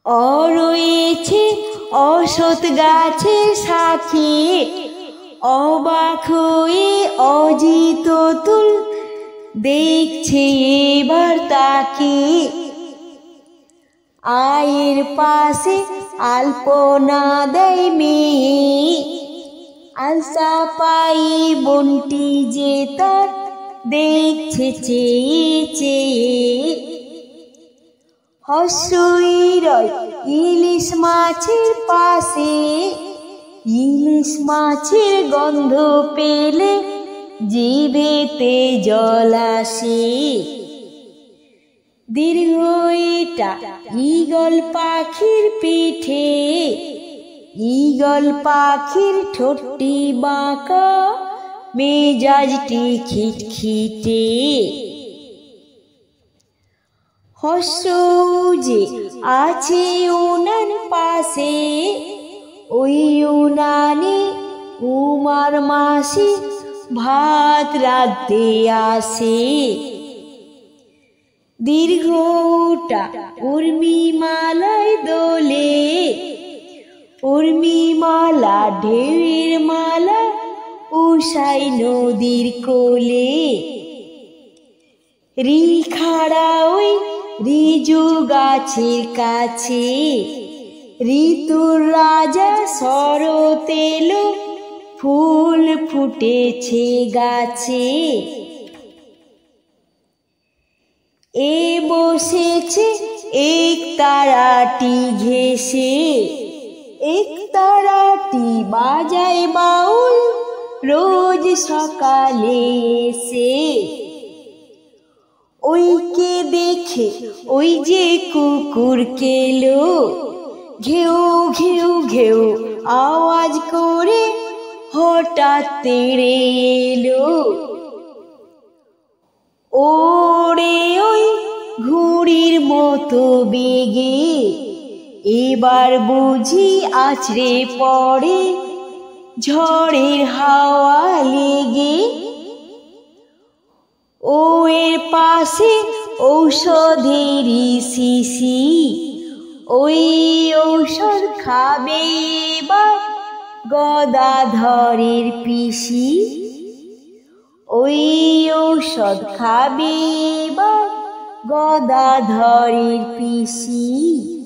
রয়েছে অসৎ গাছের সাথে, অবাক হয়ে অজিত তুল দেখছে এবার তাকে। আয়ের পাশে আলপনা দেয় মেয়ে, আলসা পাই বনটি যে তার দেখছে চেয়ে চেয়ে। হর্ষই ইলিশ মাছের পাশে, ইলিশ মাছের গন্ধ পেলে জিভেতে জল আসে। দীর্ঘ এটা ঈগল পাখির পিঠে, ঈগল পাখির ঠোঁটটি বাঁকা, মেজাজটি খিটখিটে। হর্ষ যে আছে উনান পাশে, ওই উনানে উমার মাসি ভাত রাঁধতে আসে। দীর্ঘটা উর্মিমালায় দোলে, উর্মিমালা ঢেউয়ের মালা উষাই নদীর কোলে। রি খাড়া ওই রিজু গাছের কাছে, ঋতুর রাজা শরৎ এলো, ফুল ফুটেছে গাছে। এ বসেছে এক তারাটি ঘেঁষে, এক তারাটি বাজায় বাউল রোজ সকালে এসে। ওইকে দেখে ওই যে কুকুর কেলো, ঘেউ ঘেউ ঘেউ আওয়াজ করে হঠাৎ তেড়ে এলো। ওরে ওই ঘুড়ির মতো বেগে, এবার বুঝি আছড়ে পড়ে ঝড়ের হাওয়া লেগে। ও এর পাশে ঔষধেরই শিশি, ওই ঔষধ খাবে এবার গদাধরের পিসি। ওই ঔষধ খাবে এবার গদাধরের পিসি।